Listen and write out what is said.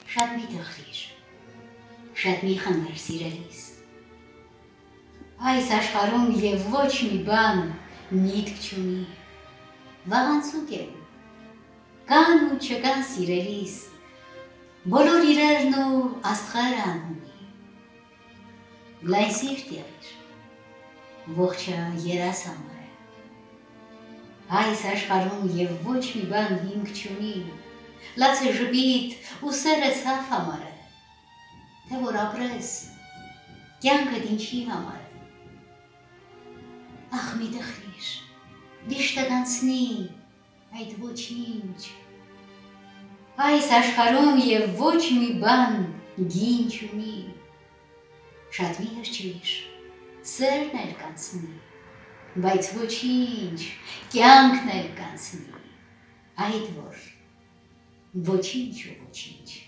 Շատ մի տխրիր, շատ մի խնդիր սիրելիս։ Այս աշխարհում եւ ոչ մի բան միտք չունի։ Վաղանցուկ եմ, կան ու չկան սիրելիս, բոլոր իրերն ու աստղերը անունի։ Լայն սիրտ եղիր, ողջը երաս համար է։ Այս աշխարհում եւ ոչ մի բան հիմք չունի, լացը ժպիտ ու սերը ցավ համար է, թե որ ապրես, կյանքդ ինչի համար է։ Ախ մի տխրիր, վիշտը կանցնի, այդ ոչինչ։ Այս աշխարհում եւ ոչ մի բան գին չունի, շատ մի հրճվիր, սերն էլ կանցնի, բայց ոչինչ, կյանքն էլ կանցնի, այդ որ ոչինչ ու ոչինչ։